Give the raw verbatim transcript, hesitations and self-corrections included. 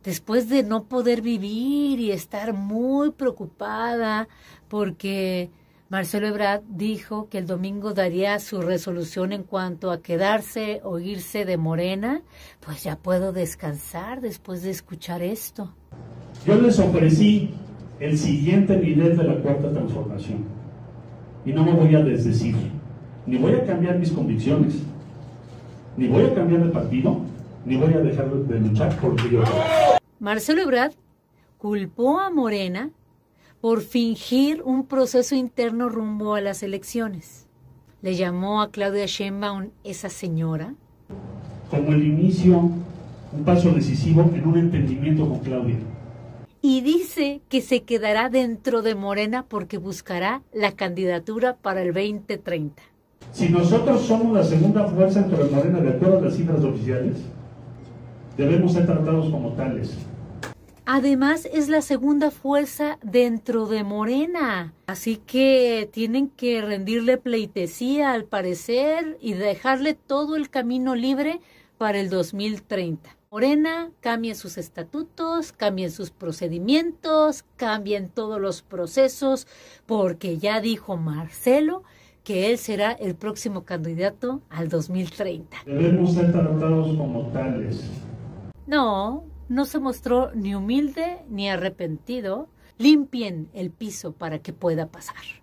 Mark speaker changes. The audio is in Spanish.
Speaker 1: después de no poder vivir y estar muy preocupada porque Marcelo Ebrard dijo que el domingo daría su resolución en cuanto a quedarse o irse de Morena, pues ya puedo descansar después de escuchar esto.
Speaker 2: Yo les ofrecí el siguiente nivel de la Cuarta Transformación y no me voy a desdecir, ni voy a cambiar mis convicciones, ni voy a cambiar de partido, ni voy a dejar de luchar por lo que yo creo.
Speaker 1: Marcelo Ebrard culpó a Morena por fingir un proceso interno rumbo a las elecciones. Le llamó a Claudia Sheinbaum esa señora.
Speaker 2: Como el inicio, un paso decisivo en un entendimiento con Claudia.
Speaker 1: Y dice que se quedará dentro de Morena porque buscará la candidatura para el veinte treinta.
Speaker 2: Si nosotros somos la segunda fuerza dentro de Morena, de acuerdo a las cifras oficiales, debemos ser tratados como tales.
Speaker 1: Además, es la segunda fuerza dentro de Morena. Así que tienen que rendirle pleitesía, al parecer, y dejarle todo el camino libre para el dos mil treinta. Morena cambie sus estatutos, cambien sus procedimientos, cambien todos los procesos, porque ya dijo Marcelo que él será el próximo candidato al dos mil treinta.
Speaker 2: Debemos ser tratados como tales.
Speaker 1: No, no se mostró ni humilde ni arrepentido. Limpien el piso para que pueda pasar.